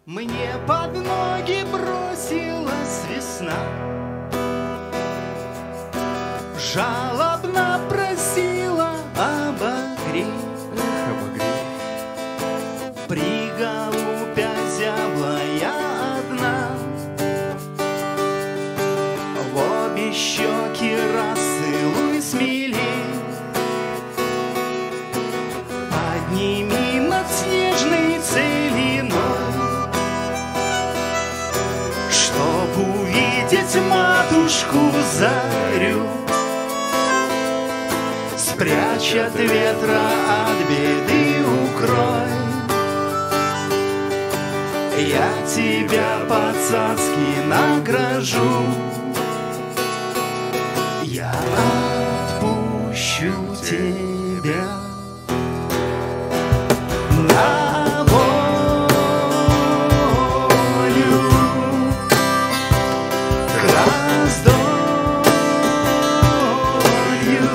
Мне под ноги бросилась весна, жалобно просила обогреть, при голубя зябла я одна, в обе щеки расцелуй смелей, подними над снежной целиной, чтоб увидеть матушку зарю, спрячь от ветра, от беды укрой. Я тебя по-царски награжу, я отпущу тебя на волю, к раздолью.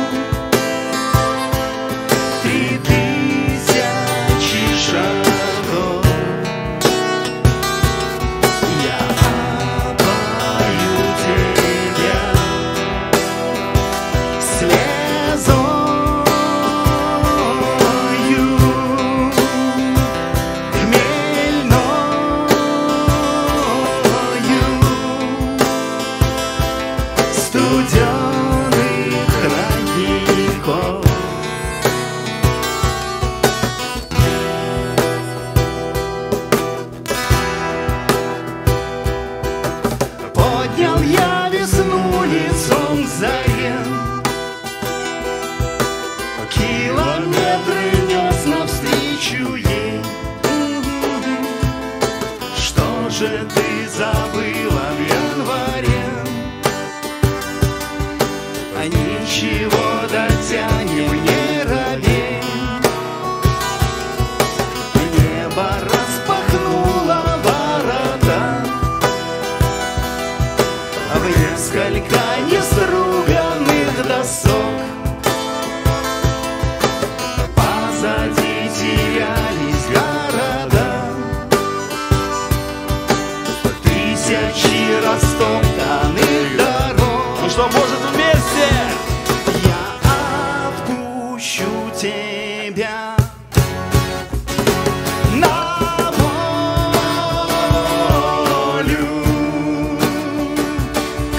3000 шагов я опою тебя слезою хмельною, студеных родников. Поднял я весну лицом к заре, километры нес навстречу ей. Что же ты забыла в январе? А ничего, дотянем, не робей. Небо распахнуло ворота в несколько неструганных досок. Позади терялись города, тысячи растоптанных дорог. Ну что, может, вместе? Я отпущу тебя на волю, к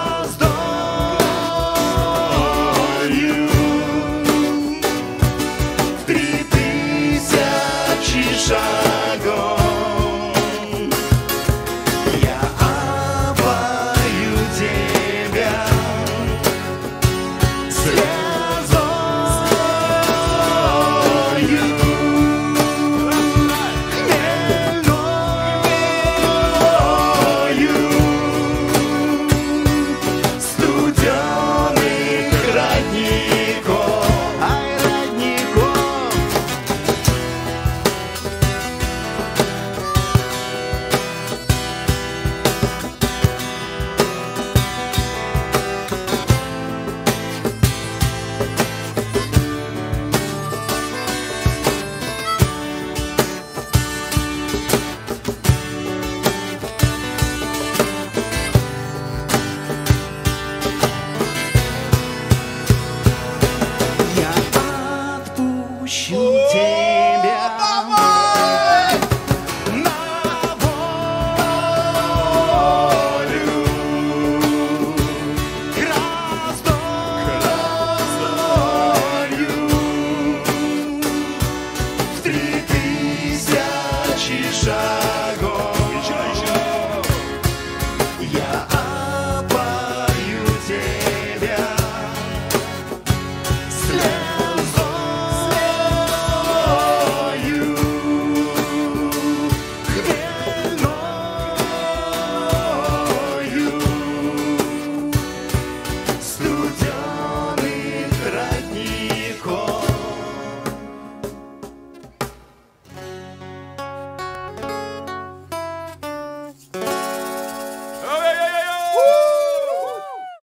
раздолью. 3000 шагов